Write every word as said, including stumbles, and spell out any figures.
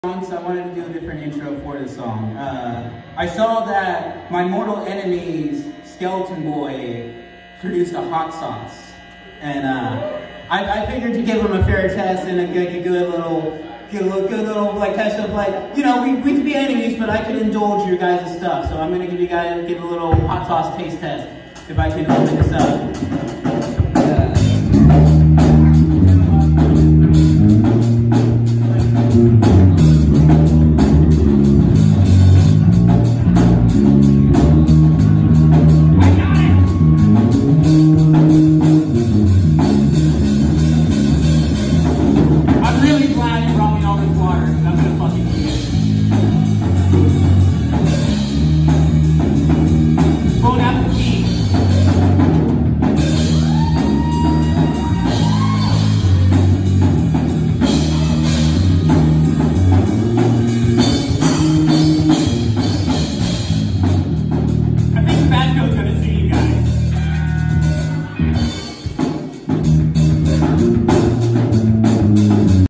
So I wanted to do a different intro for this song. Uh, I saw that my mortal enemy's Skeleton Boy produced a HotSauce, and uh, I, I figured to give him a fair test and a good, a good little, good little, good little like test of like, you know, we we could be enemies, but I could indulge your guys' stuff. So I'm gonna give you guys give a little HotSauce taste test if I can open this up.